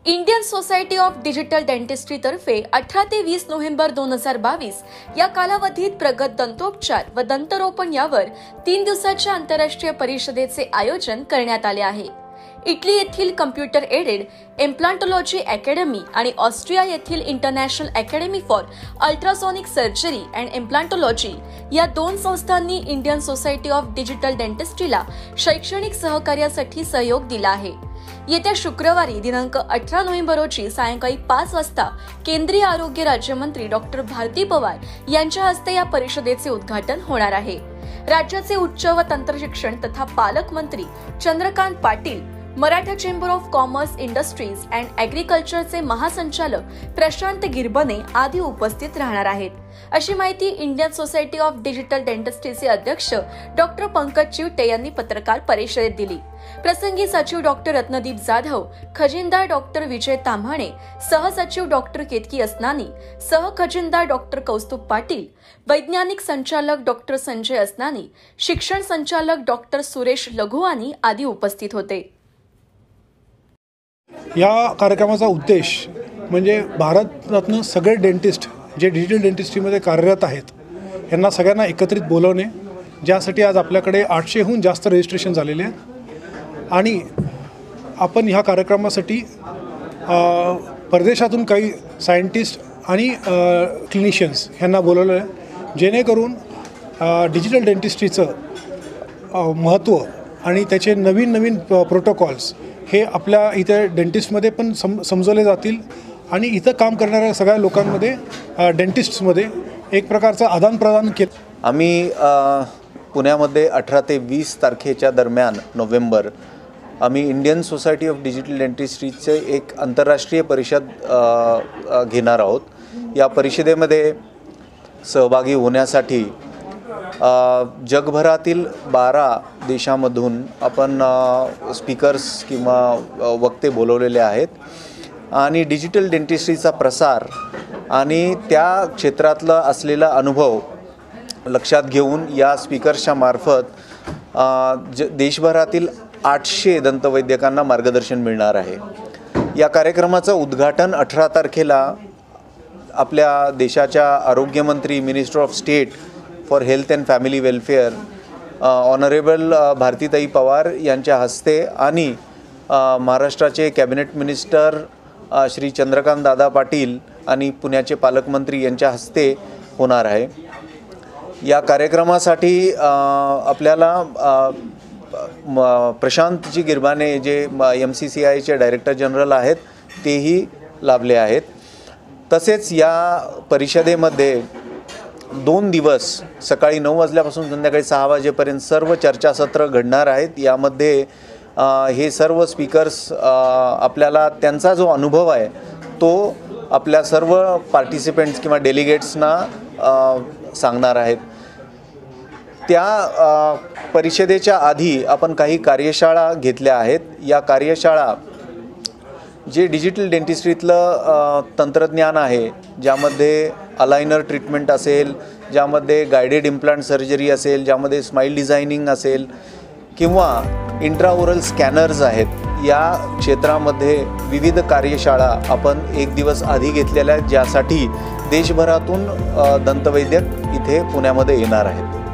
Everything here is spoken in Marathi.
Indian society of digital dentistry तर्फे 18 ते 20 नोव्हेंबर 2022 या कालावधीत प्रगत दंतोपचार व दंतरोपण यावर 3 दिवसाच्या आंतरराष्ट्रीय परिषदेचे आयोजन करण्यात आले आहे। इटली येथील कम्प्युटर एडेड इम्प्लांटोलॉजी अकॅडमी आणि ऑस्ट्रिया येथील international academy for ultrasonic surgery and implantology या दोन संस्थांनी इंडियन सोसायटी ऑफ डिजिटल डेंटिस्ट्रीला शैक्षणिक सहकार्यासाठी सहयोग दिला आहे। येत्या शुक्रवारी दिनांक 18 नोव्हेंबर रोजी सायंकाळी 5 वाजता केंद्रीय आरोग्य राज्यमंत्री डॉक्टर भारती पवार यांच्या हस्ते या परिषदेचे उद्घाटन होणार आहे। राज्याचे उच्च व तंत्रशिक्षण तथा पालकमंत्री Chandrakant Patil, Maratha chamber of commerce industries and ॲग्रिकल्चरचे महासंचालक प्रशांत गिरबने आदी उपस्थित राहणार आहेत, अशी माहिती इंडियन सोसायटी ऑफ डिजिटल डेंटिस्ट्रीचे अध्यक्ष डॉक्टर पंकज चिवटे यांनी पत्रकार परिषदेत दिली। प्रसंगी सचिव डॉक्टर रत्नदीप जाधव, खजिनदार डॉक्टर विजय ताम्हाणे, सहसचिव डॉक्टर केतकी असनानी, सहखजिनदार डॉक्टर कौस्तुभ पाटील, वैज्ञानिक संचालक डॉक्टर संजय असनानी, शिक्षण संचालक डॉक्टर सुरेश लघुवानी आदी उपस्थित होते। या कार्यक्रमाचा उद्देश म्हणजे भारतातून सगळे डेंटिस्ट जे डिजिटल डेंटिस्ट्रीमध्ये कार्यरत आहेत यांना सगळ्यांना एकत्रित बोलवणे, ज्यासाठी आज आपल्याकडे 800हून जास्त रजिस्ट्रेशन झालेले आहेत आणि आपण ह्या कार्यक्रमासाठी परदेशातून काही सायंटिस्ट आणि क्लिनिशियन्स यांना बोलवलं आहे, जेणेकरून डिजिटल डेंटिस्ट्रीचं महत्त्व आणि त्याचे नवीन नवीन प्रोटोकॉल्स हे आपल्या इथे डेंटिस्टमध्ये पण समजवले जातील आणि इथं काम करणाऱ्या सगळ्या लोकांमध्ये डेंटिस्ट्समध्ये एक प्रकारचं आदानप्रदान केलं। आम्ही पुण्यामध्ये 18 ते 20 तारखेच्या दरम्यान नोव्हेंबर आम्ही इंडियन सोसायटी ऑफ डिजिटल डेंटिस्ट्रीचे एक आंतरराष्ट्रीय परिषद घेणार आहोत। या परिषदेमध्ये सहभागी होण्यासाठी जगभरातील 12 देशांमधून आपण स्पीकर्स किंवा वक्ते बोलवलेले आहेत आणि डिजिटल डेंटिस्ट्रीचा प्रसार आणि त्या क्षेत्रातला असलेला अनुभव लक्षात घेऊन या स्पीकर्सच्या मार्फत देशभरातील 800 दंतवैद्यकांना मार्गदर्शन मिळणार आहे। या कार्यक्रमाचं उद्घाटन 18 तारखेला आपल्या देशाच्या आरोग्यमंत्री minister of state for health and family welfare honourable Bharatitai Pawar यांच्या हस्ते आणि महाराष्ट्राचे कॅबिनेट मिनिस्टर श्री चंद्रकांत दादा पाटील आणि पुण्याचे पालकमंत्री यांच्या हस्ते होणार आहे। या कार्यक्रमासाठी आपल्याला प्रशांतजी गिरबाने जे MCCIचे डायरेक्टर जनरल आहेत तेही लाभले आहेत। तसेच या परिषदेमध्ये 2 दिवस सकाळी 9 वाजल्यापासून संध्याकाळी 6 वाजेपर्यंत सर्व चर्चासत्र घडणार आहेत। यामध्ये हे सर्व स्पीकर्स आपल्याला त्यांचा जो अनुभव आहे तो आपल्या सर्व पार्टिसिपेंट्स किंवा डेलिगेट्सना सांगणार आहेत। त्या परिषदेच्या आधी आपण काही कार्यशाळा घेतल्या आहेत। या कार्यशाळा जे डिजिटल डेंटिस्ट्रीतलं तंत्रज्ञान आहे, ज्यामध्ये अलायनर ट्रीटमेंट असेल, ज्यामध्ये गायडेड इम्प्लांट सर्जरी असेल, ज्यामध्ये स्माईल डिझायनिंग असेल किंवा इंट्राओरल स्कॅनर्स आहेत, या क्षेत्रामध्ये विविध कार्यशाळा आपण 1 दिवस आधी घेतलेल्या आहेत, ज्यासाठी देशभरातून दंतवैद्यक इथे पुण्यामध्ये येणार आहेत।